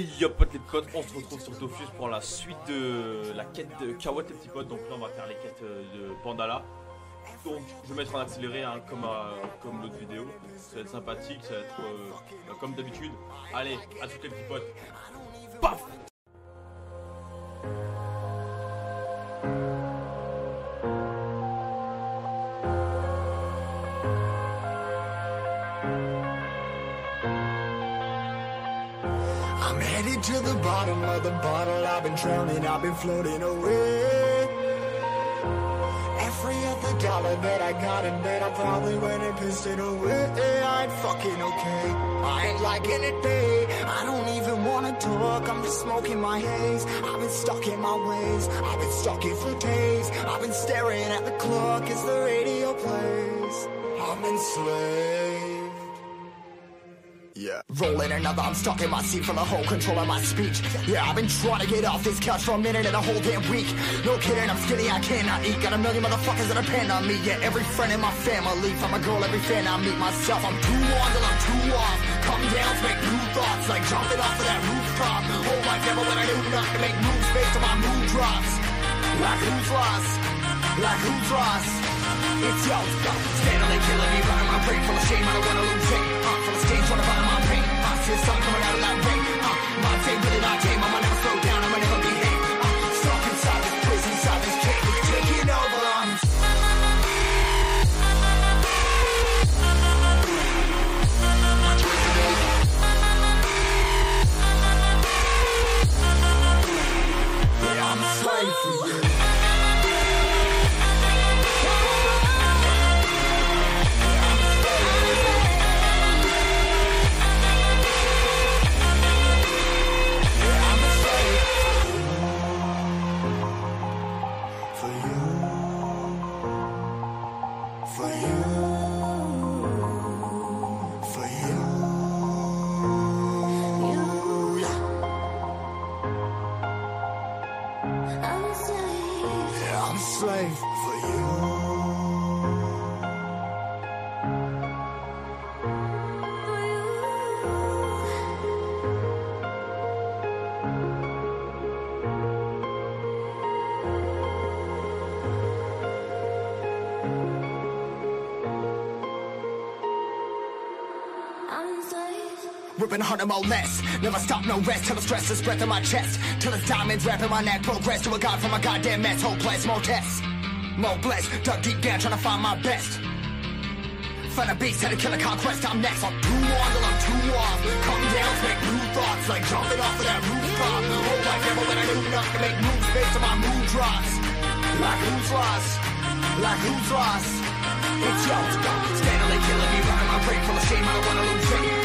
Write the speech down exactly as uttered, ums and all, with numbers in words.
Et yop potes les potes, on se retrouve sur Dofus pour la suite de la quête de Kawotte les petits potes. Donc là on va faire les quêtes de Pandala. Donc je vais mettre en accéléré hein, comme, euh, comme l'autre vidéo. Ça va être sympathique, ça va être euh, comme d'habitude. Allez, à tous les petits potes. Paf! I'm headed to the bottom of the bottle. I've been drowning, I've been floating away. Every other dollar that I got in bed, I probably went and pissed it away. I ain't fucking okay, I ain't liking it, babe. I don't even wanna talk, I'm just smoking my haze. I've been stuck in my ways, I've been stuck in for days. I've been staring at the clock as the radio plays. I'm enslaved. Yeah. Rolling another, I'm stuck in my seat for the whole control of my speech. Yeah, I've been trying to get off this couch for a minute and a whole damn week. No kidding, I'm skinny, I cannot eat. Got a million motherfuckers that depend on me. Yeah, every friend in my family, from a girl, every fan I meet myself. I'm too on till I'm too off. Come down to make new thoughts, like jumping off of that rooftop. Whole life never when I knew not to make moves based on my mood drops. Like who's lost? Like who's lost? It's yo, steadily killing me, running my brain full of shame. I don't wanna lose it. Uh, full of stage, trying to find my pain. I see the sun coming out of that rain. Uh, my day really not tame. I'ma never slow down. I'ma never behave. Uh, stuck inside this prison, inside this cage, it's taking over. I'm yeah, I'm a slave for you. I'm a slave for you. Ripping harder, more less. Never stop, no rest. Till the stress is breath in my chest. Till it's diamonds wrapping my neck. Progress to a god from a goddamn mess. Hopeless, more tests. More blessed. Dug deep down, trying to find my best. Find a beast, had to kill a conquest. I'm next. I'm too on till I'm too off. Come down, make new thoughts. Like jumping off of that rooftop. Whole life never when I knew not to make moves based on my mood drops. Like who's lost? Like who's lost? It's yo, steadily killing me, running my brain full of shame. I don't wanna lose it.